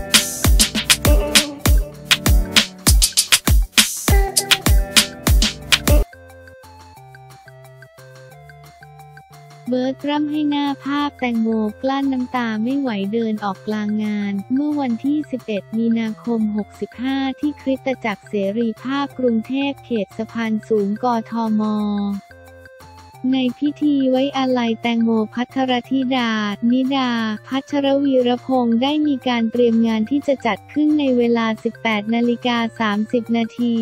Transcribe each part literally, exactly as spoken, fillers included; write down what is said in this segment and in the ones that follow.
เบิร์ดร่ำให้หน้าภาพแตงโมกลั้นน้ำตาไม่ไหวเดินออกกลางงานเมื่อวันที่สิบเอ็ดมีนาคมหกสิบห้าที่คริสตจักรเสรีภาพกรุงเทพเขตสะพานสูงกทม.ในพิธีไว้อาลัยแตงโมภัทรธิดา นิดา พัชรวีรพงษ์ได้มีการเตรียมงานที่จะจัดขึ้นในเวลา สิบแปดนาฬิกาสามสิบนาที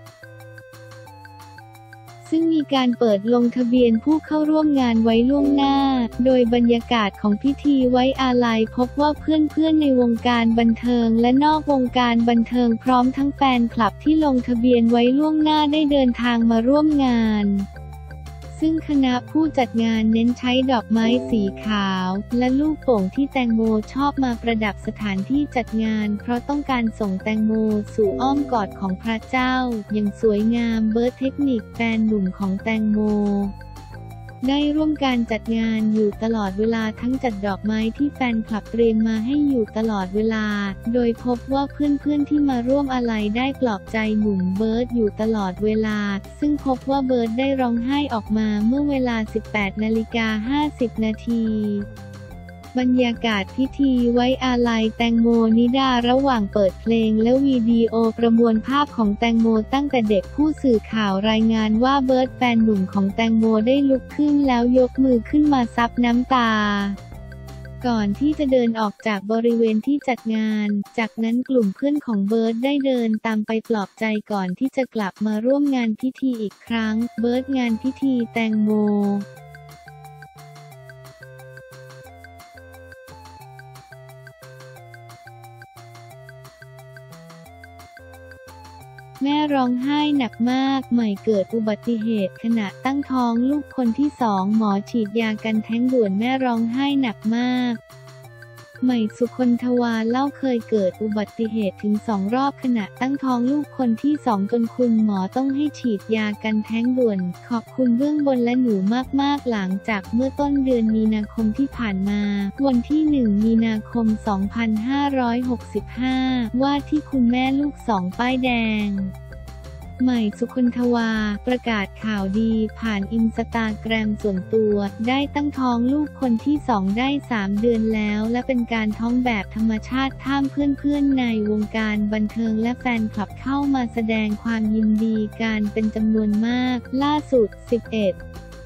ซึ่งมีการเปิดลงทะเบียนผู้เข้าร่วมงานไว้ล่วงหน้าโดยบรรยากาศของพิธีไว้อาลัยพบว่าเพื่อนๆในวงการบันเทิงและนอกวงการบันเทิงพร้อมทั้งแฟนคลับที่ลงทะเบียนไว้ล่วงหน้าได้เดินทางมาร่วมงานซึ่งคณะผู้จัดงานเน้นใช้ดอกไม้สีขาวและลูกโป่งที่แตงโมชอบมาประดับสถานที่จัดงานเพราะต้องการส่งแตงโมสู่อ้อมกอดของพระเจ้าอย่างสวยงามเบิร์ดเทคนิคแฟนหนุ่มของแตงโมได้ร่วมการจัดงานอยู่ตลอดเวลาทั้งจัดดอกไม้ที่แฟนคลับเตรียมมาให้อยู่ตลอดเวลาโดยพบว่าเพื่อนๆที่มาร่วมอาลัยได้ปลอบใจหนุ่มเบิร์ดอยู่ตลอดเวลาซึ่งพบว่าเบิร์ดได้ร้องไห้ออกมาเมื่อเวลา สิบแปดนาฬิกาห้าสิบนาทีบรรยากาศพิธีไว้อาลัยแตงโมนิดาระหว่างเปิดเพลงและวิดีโอประมวลภาพของแตงโมตั้งแต่เด็กผู้สื่อข่าวรายงานว่าเบิร์ดแฟนหนุ่มของแตงโมได้ลุกขึ้นแล้วยกมือขึ้นมาซับน้ำตาก่อนที่จะเดินออกจากบริเวณที่จัดงานจากนั้นกลุ่มเพื่อนของเบิร์ดได้เดินตามไปปลอบใจก่อนที่จะกลับมาร่วมงานพิธีอีกครั้งเบิร์ดงานพิธีแตงโมแม่ร้องไห้หนักมากใหม่เกิดอุบัติเหตุขณะตั้งท้องลูกคนที่สองหมอฉีดยากันแท้งด่วนแม่ร้องไห้หนักมากใหม่สุคนทวาเล่าเคยเกิดอุบัติเหตุถึงสองรอบขณะตั้งท้องลูกคนที่สองจนคุณหมอต้องให้ฉีดยากันแท้งด่วนขอบคุณเบื้องบนและหนูมากๆหลังจากเมื่อต้นเดือนมีนาคมที่ผ่านมาวันที่หนึ่งมีนาคมสองพันห้าร้อยหกสิบห้าว่าที่คุณแม่ลูกสองป้ายแดงใหม่สุคนทวาประกาศข่าวดีผ่านอินสตาแกรมส่วนตัวได้ตั้งท้องลูกคนที่สองได้สามเดือนแล้วและเป็นการท้องแบบธรรมชาติท่ามเพื่อนๆในวงการบันเทิงและแฟนคลับเข้ามาแสดงความยินดีกันเป็นจำนวนมากล่าสุดสิบเอ็ด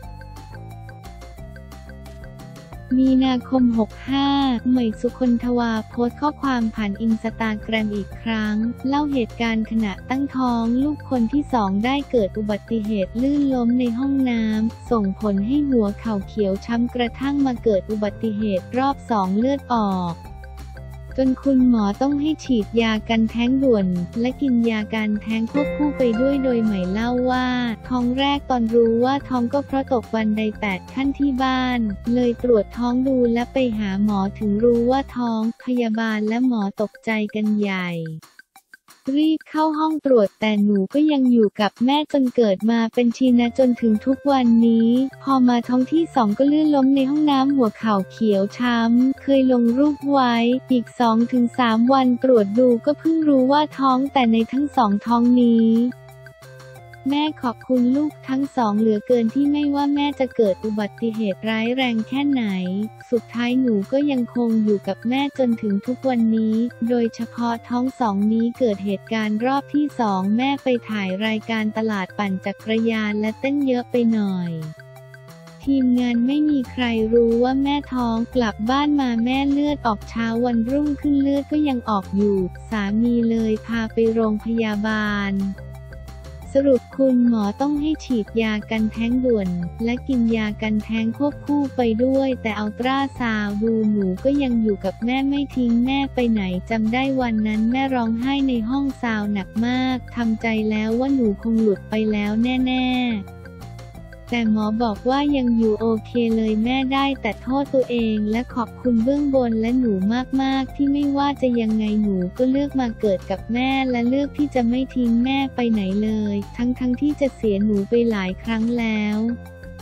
มีนาคมหกสิบห้าใหม่สุคนทวาโพสต์ข้อความผ่านอินสตาแกรมอีกครั้งเล่าเหตุการณ์ขณะตั้งท้องลูกคนที่สองได้เกิดอุบัติเหตุลื่นล้มในห้องน้ำส่งผลให้หัวเข่าเขียวช้ำกระทั่งมาเกิดอุบัติเหตุรอบสองเลือดออกจนคุณหมอต้องให้ฉีดยากันแท้งด่วนและกินยากันแท้งควบคู่ไปด้วยโดยใหม่เล่าว่าท้องแรกตอนรู้ว่าท้องก็เพราะตกบันไดแปดขั้นที่บ้านเลยตรวจท้องดูและไปหาหมอถึงรู้ว่าท้องพยาบาลและหมอตกใจกันใหญ่รีบเข้าห้องตรวจแต่หนูก็ยังอยู่กับแม่จนเกิดมาเป็นชีนะจนถึงทุกวันนี้พอมาท้องที่สองก็ลื่นล้มในห้องน้ำหัวเข่าเขียวช้ำเคยลงรูปไว้อีก สองถึงสาม วันตรวจดูก็เพิ่งรู้ว่าท้องแต่ในทั้งสองท้องนี้แม่ขอบคุณลูกทั้งสองเหลือเกินที่ไม่ว่าแม่จะเกิดอุบัติเหตุร้ายแรงแค่ไหนสุดท้ายหนูก็ยังคงอยู่กับแม่จนถึงทุกวันนี้โดยเฉพาะท้องสองนี้เกิดเหตุการณ์รอบที่สองแม่ไปถ่ายรายการตลาดปั่นจักรยานและเต้นเยอะไปหน่อยทีมงานไม่มีใครรู้ว่าแม่ท้องกลับบ้านมาแม่เลือดออกเช้าวันรุ่งขึ้นเลือดก็ยังออกอยู่สามีเลยพาไปโรงพยาบาลสรุปคุณหมอต้องให้ฉีดยากันแท้งด่วนและกินยากันแท้งควบคู่ไปด้วยแต่อัลตราซาวด์ดูหนูก็ยังอยู่กับแม่ไม่ทิ้งแม่ไปไหนจำได้วันนั้นแม่ร้องไห้ในห้องซาวด์หนักมากทำใจแล้วว่าหนูคงหลุดไปแล้วแน่ๆแต่หมอบอกว่ายังอยู่โอเคเลยแม่ได้แต่โทษตัวเองและขอบคุณเบื้องบนและหนูมากๆที่ไม่ว่าจะยังไงหนูก็เลือกมาเกิดกับแม่และเลือกที่จะไม่ทิ้งแม่ไปไหนเลยทั้งๆที่จะเสียหนูไปหลายครั้งแล้วข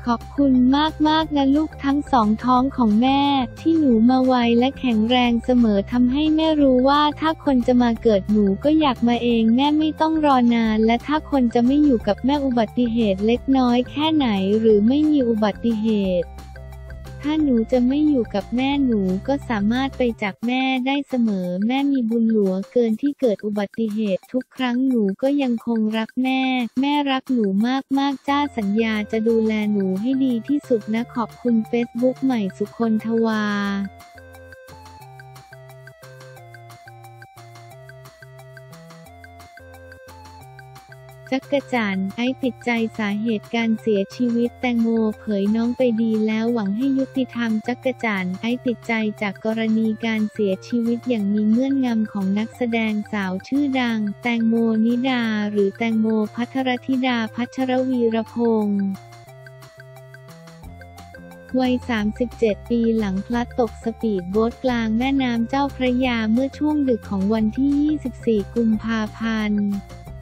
ขอบคุณมากๆนะลูกทั้งสองท้องของแม่ที่หนูมาไวและแข็งแรงเสมอทำให้แม่รู้ว่าถ้าคนจะมาเกิดหนูก็อยากมาเองแม่ไม่ต้องรอนานและถ้าคนจะไม่อยู่กับแม่อุบัติเหตุเล็กน้อยแค่ไหนหรือไม่มีอุบัติเหตุถ้าหนูจะไม่อยู่กับแม่หนูก็สามารถไปจากแม่ได้เสมอแม่มีบุญหลวงเกินที่เกิดอุบัติเหตุทุกครั้งหนูก็ยังคงรักแม่แม่รักหนูมากๆจ้าสัญญาจะดูแลหนูให้ดีที่สุดนะขอบคุณเฟซบุ๊กใหม่สุคนทวาจักรจันทร์ไอติดใจสาเหตุการเสียชีวิตแตงโมเผยน้องไปดีแล้วหวังให้ยุติธรรมจักรจันทร์ไอติดใจจากกรณีการเสียชีวิตอย่างมีเงื่อนงำของนักแสดงสาวชื่อดังแตงโมนิดาหรือแตงโมภัทรธิดาพัชรวีรพงษ์วัย สามสิบเจ็ด ปีหลังพลัดตกสปีดโบ๊ทกลางแม่น้ำเจ้าพระยาเมื่อช่วงดึกของวันที่ ยี่สิบสี่ กุมภาพันธ์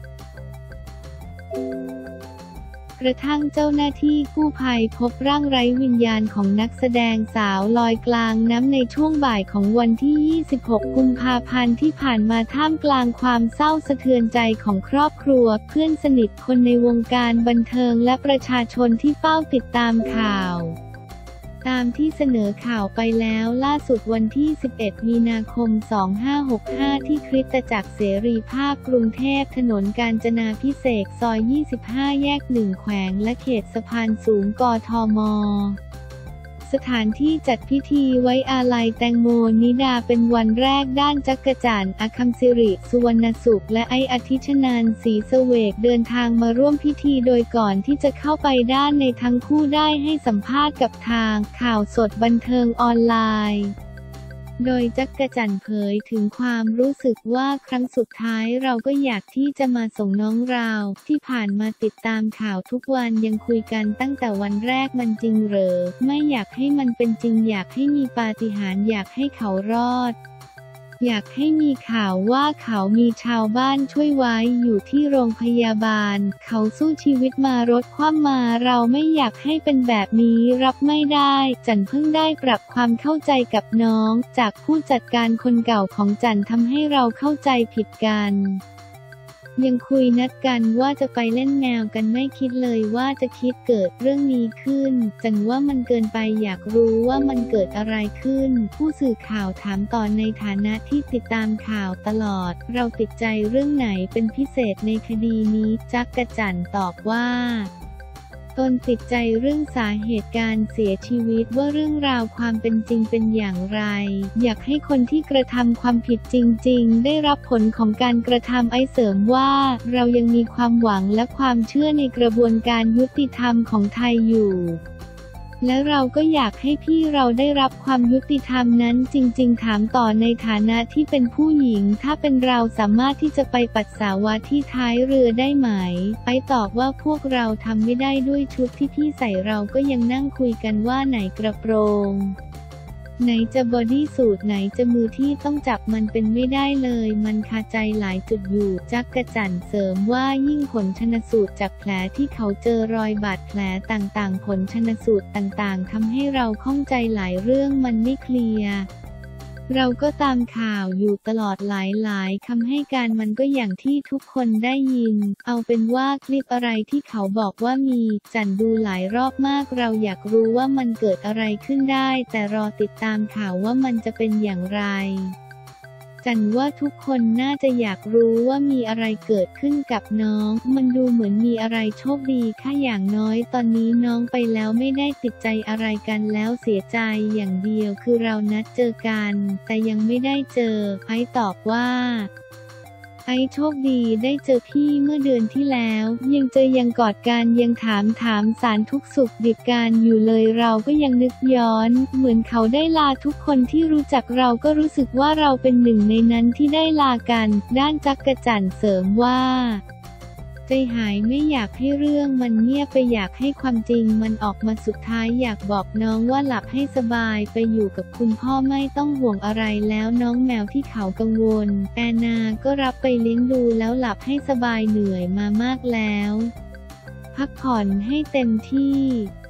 กระทั่งเจ้าหน้าที่กู้ภัยพบร่างไร้วิญญาณของนักแสดงสาวลอยกลางน้ำในช่วงบ่ายของวันที่ ยี่สิบหก กุมภาพันธ์ที่ผ่านมาท่ามกลางความเศร้าสะเทือนใจของครอบครัวเพื่อนสนิทคนในวงการบันเทิงและประชาชนที่เฝ้าติดตามข่าวตามที่เสนอข่าวไปแล้วล่าสุดวันที่ สิบเอ็ด มีนาคม สองพันห้าร้อยหกสิบห้า ที่คริสตจักรเสรีภาพกรุงเทพถนนกาญจนาภิเษกซอย ยี่สิบห้า แยก หนึ่ง แขวงและเขตสะพานสูงกทม.สถานที่จัดพิธีไว้อาลัยแตงโมนิดาเป็นวันแรกด้านจักรจันทร์อคัมศิริสุวรรณสุขและไออาทิชนันท์ศรีเสวกเดินทางมาร่วมพิธีโดยก่อนที่จะเข้าไปด้านในทั้งคู่ได้ให้สัมภาษณ์กับทางข่าวสดบันเทิงออนไลน์โดยจักรจันทร์เผยถึงความรู้สึกว่าครั้งสุดท้ายเราก็อยากที่จะมาส่งน้องเราที่ผ่านมาติดตามข่าวทุกวันยังคุยกันตั้งแต่วันแรกมันจริงเหรอไม่อยากให้มันเป็นจริงอยากให้มีปาฏิหาริย์อยากให้เขารอดอยากให้มีข่าวว่าเขามีชาวบ้านช่วยไว้อยู่ที่โรงพยาบาลเขาสู้ชีวิตมารถคว่ำมาเราไม่อยากให้เป็นแบบนี้รับไม่ได้จันเพิ่งได้ปรับความเข้าใจกับน้องจากผู้จัดการคนเก่าของจันทำให้เราเข้าใจผิดกันยังคุยนัดกันว่าจะไปเล่นแนวกันไม่คิดเลยว่าจะคิดเกิดเรื่องนี้ขึ้นจันว่ามันเกินไปอยากรู้ว่ามันเกิดอะไรขึ้นผู้สื่อข่าวถามต่อในฐานะที่ติดตามข่าวตลอดเราติดใจเรื่องไหนเป็นพิเศษในคดีนี้จักรจันทร์ตอบว่าตนติดใจเรื่องสาเหตุการเสียชีวิตว่าเรื่องราวความเป็นจริงเป็นอย่างไรอยากให้คนที่กระทำความผิดจริงๆได้รับผลของการกระทำไอเสริมว่าเรายังมีความหวังและความเชื่อในกระบวนการยุติธรรมของไทยอยู่และเราก็อยากให้พี่เราได้รับความยุติธรรมนั้นจริงๆถามต่อในฐานะที่เป็นผู้หญิงถ้าเป็นเราสามารถที่จะไปปัสสาวะที่ท้ายเรือได้ไหมไปตอบว่าพวกเราทำไม่ได้ด้วยชุดที่พี่ใส่เราก็ยังนั่งคุยกันว่าไหนกระโปรงไหนจะบอดี้สูทไหนจะมือที่ต้องจับมันเป็นไม่ได้เลยมันคาใจหลายจุดอยู่จักรจันทร์เสริมว่ายิ่งผลชันสูตรจากแผลที่เขาเจอรอยบาดแผลต่างๆผลชันสูตรต่างๆทำให้เราข้องใจหลายเรื่องมันไม่เคลียร์เราก็ตามข่าวอยู่ตลอดหลายๆคำให้การมันก็อย่างที่ทุกคนได้ยินเอาเป็นว่าคลิปอะไรที่เขาบอกว่ามีจันดูหลายรอบมากเราอยากรู้ว่ามันเกิดอะไรขึ้นได้แต่รอติดตามข่าวว่ามันจะเป็นอย่างไรจันว่าทุกคนน่าจะอยากรู้ว่ามีอะไรเกิดขึ้นกับน้องมันดูเหมือนมีอะไรโชคดีค่ะอย่างน้อยตอนนี้น้องไปแล้วไม่ได้ติดใจอะไรกันแล้วเสียใจอย่างเดียวคือเรานัดเจอกันแต่ยังไม่ได้เจอไอ้ตอบว่าไอ้โชคดีได้เจอพี่เมื่อเดือนที่แล้วยังเจอยังกอดกันยังถามถามสารทุกสุขดิบกันอยู่เลยเราก็ยังนึกย้อนเหมือนเขาได้ลาทุกคนที่รู้จักเราก็รู้สึกว่าเราเป็นหนึ่งในนั้นที่ได้ลากันด้านจักรจันทร์เสริมว่าใจหายไม่อยากให้เรื่องมันเงียบไปอยากให้ความจริงมันออกมาสุดท้ายอยากบอกน้องว่าหลับให้สบายไปอยู่กับคุณพ่อไม่ต้องห่วงอะไรแล้วน้องแมวที่เขากังวลแอนนาก็รับไปเลี้ยงดูแล้วหลับให้สบายเหนื่อยมามากแล้วพักผ่อนให้เต็มที่